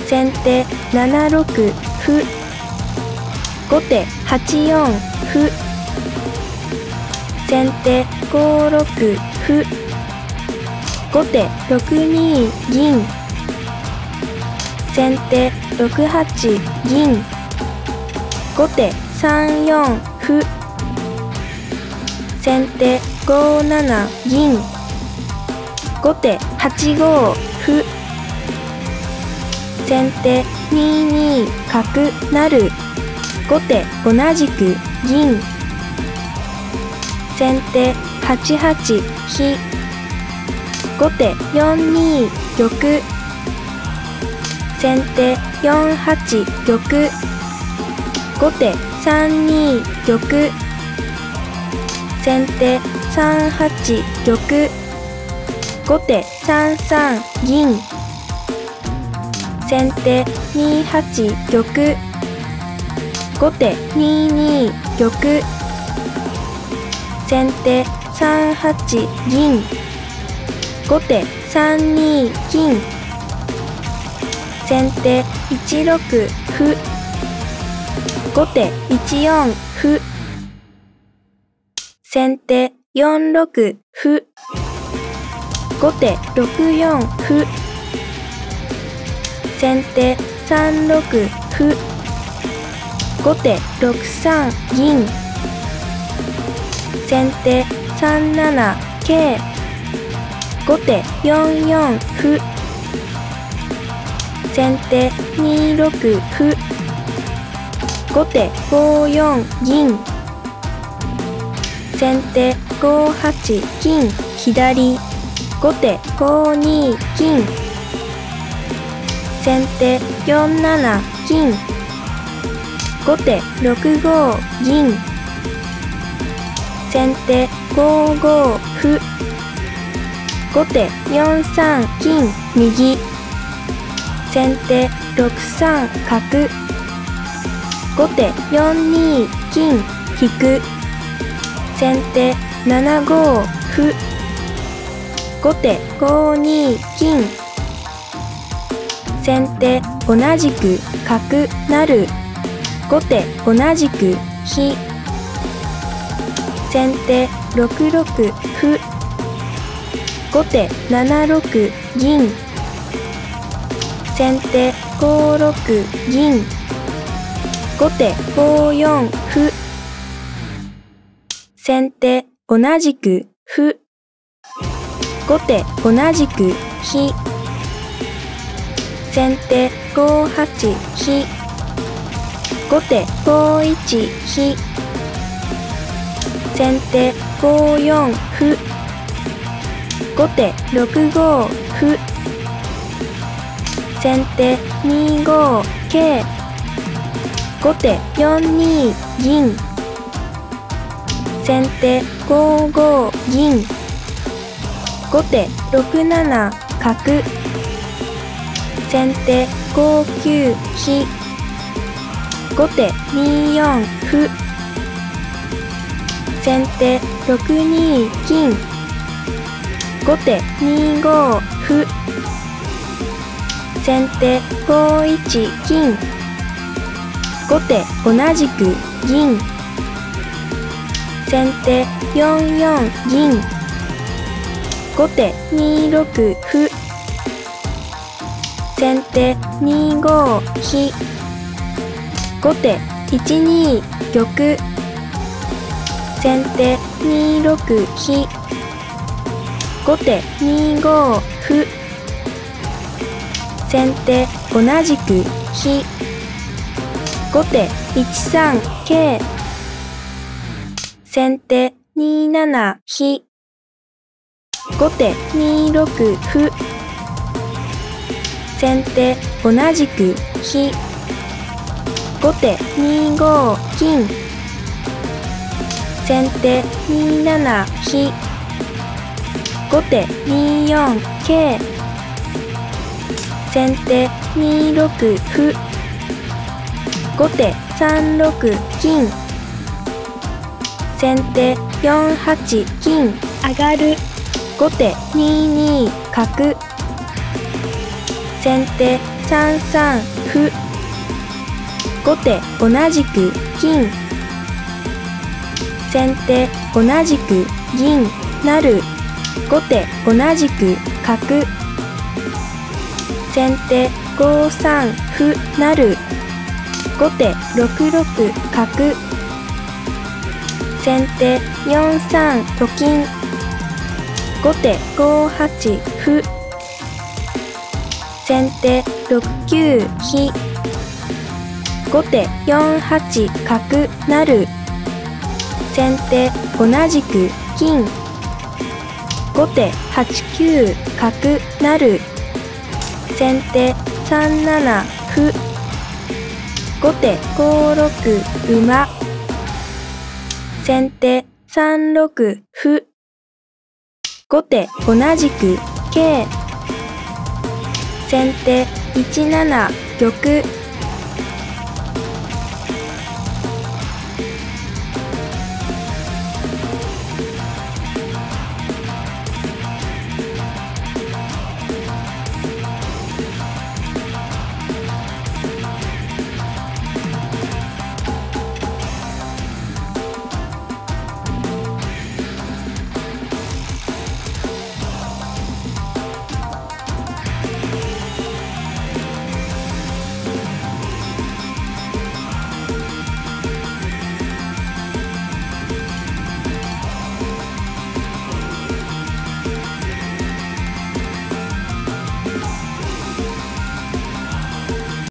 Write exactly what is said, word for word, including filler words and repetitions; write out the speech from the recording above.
先手ななろく歩。後手はちよん歩。先手ごろく歩。後手ろくに銀。先手ろくはち銀。後手さんよん歩。先手ごなな銀。後手はちご歩。先手にに角成。後手同じく銀。先手はちはち飛。後手よんに玉。先手よんはち玉。後手さんに玉。先手さんはち玉。後手さんさん銀。先手にはち玉。後手にに玉。先手さんはち銀。後手さんに金。先手いちろく歩。後手いちよん歩。先手よんろく歩。後手ろくよん歩。先手さんろく歩。後手ろくさん銀。先手さんなな桂。後手よんよん歩。先手にろく歩。後手ごよん銀。先手ごはち金左。後手ごに金。先手よんなな金。後手ろくご銀。先手ごご歩。後手よんさん金右。先手ろくさん角。後手よんに金引く。先手ななご歩。後手ごに金。先手同じく角成。後手同じく飛。先手ろくろく歩。後手ななろく銀。先手ごろく銀。後手ごよん歩。先手同じく歩。後手同じく飛。先手ごはち飛。後手ごいち飛。先手ごよん歩。後手ろくご歩。先手にご桂。後手よんに銀。先手ごご銀。後手ろくなな角。先手ごきゅう飛。後手によん歩。先手ろくに金。後手にご歩。先手ごいち金。後手同じく銀。先手よんよん銀。後手にろく歩。先手にご飛。後手いちに玉。先手にろく飛。後手にご歩。先手同じく飛。後手いちさん桂。先手になな飛。後手にろく歩。先手同じく飛。後手にご金。先手になな飛。後手によん桂。先手にろく歩。後手さんろく金。先手よんはち金上がる。後手にに角。先手さんさん歩。後手同じく金。先手同じく銀成。後手同じく角。先手ごさん歩成。後手ろくろく角。先手よんさんと金。後手ごはち歩。先手ろくきゅう飛。後手よんはち角成。先手同じく金。後手はちきゅう角成。先手さんなな歩。後手ごろく馬。先手さんろく歩。後手同じく桂。先手いちなな玉。